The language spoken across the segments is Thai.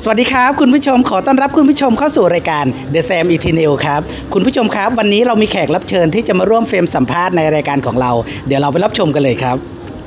สวัสดีครับคุณผู้ชมขอต้อนรับคุณผู้ชมเข้าสู่รายการ The Sam Eternal ครับคุณผู้ชมครับวันนี้เรามีแขกรับเชิญที่จะมาร่วมเฟรมสัมภาษณ์ในรายการของเราเดี๋ยวเราไปรับชมกันเลยครับ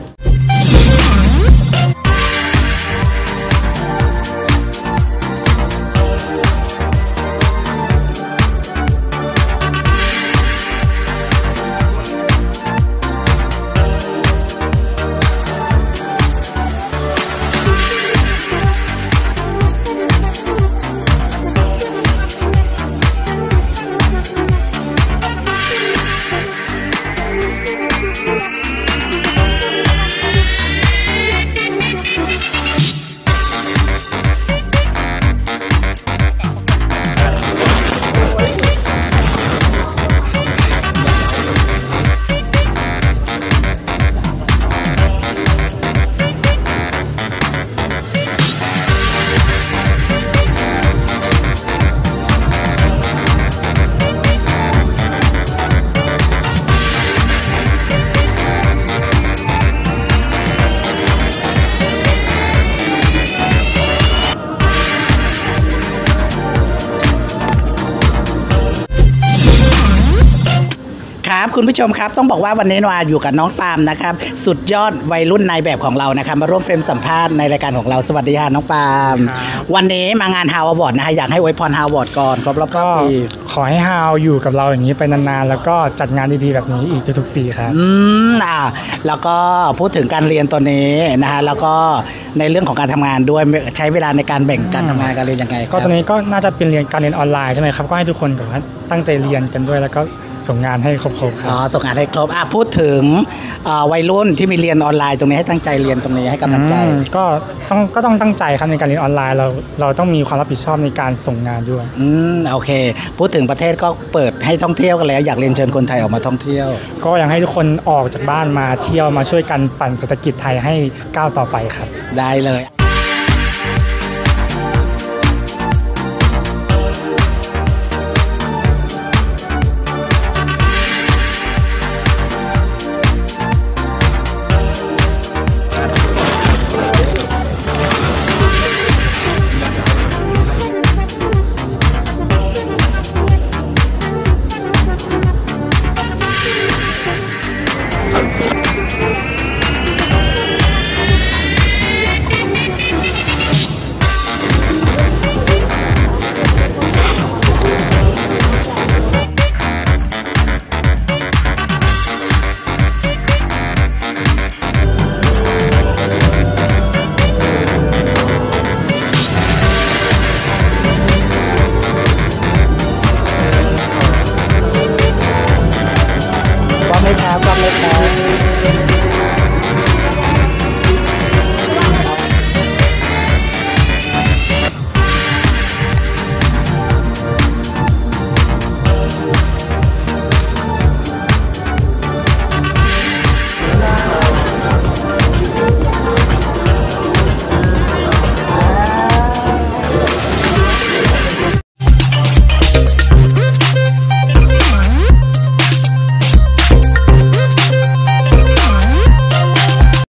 ครับคุณผู้ชมครับต้องบอกว่าวันนี้นวาอยู่กับน้องปาล์มนะครับสุดยอดวัยรุ่นนายแบบของเรานะครับมาร่วมเฟรมสัมภาษณ์ในรายการของเราสวัสดีค่ะน้องปาล์มวันนี้มางานฮาวอวอร์ดนะคะอยากให้อวยพรฮาวอวอร์ดก่อนครบรอบ9 ปีขอให้ฮาวอยู่กับเราอย่างนี้ไปนานๆแล้วก็จัดงานดีๆแบบนี้อีกทุกๆปีครับแล้วก็พูดถึงการเรียนตัวนี้นะฮะแล้วก็ในเรื่องของการทำงานด้วยใช้เวลาในการแบ่งการทำงานการเรียนยังไงก็ตอนนี้ก็น่าจะเป็นการเรียนออนไลน์ใช่ไหมครับก็ให้ทุกคนตั้งใจเรียนกันด้วยแล้วก็ส่งงานให้ครบๆครับส่งงานให้ครบพูดถึงวัยรุ่นที่มีเรียนออนไลน์ตรงนี้ให้ตั้งใจเรียนตรงนี้ให้กำลังใจก็ต้องตั้งใจครับในการเรียนออนไลน์เราต้องมีความรับผิดชอบในการส่งงานด้วยโอเคพูดถึงประเทศก็เปิดให้ท่องเที่ยวกันแล้วอยากเรียนเชิญคนไทยออกมาท่องเที่ยวก็อยากให้ทุกคนออกจากบ้านมาเที่ยวมาช่วยกันปั่นเศรษฐกิจไทยให้ก้าวต่อไปครับได้เลย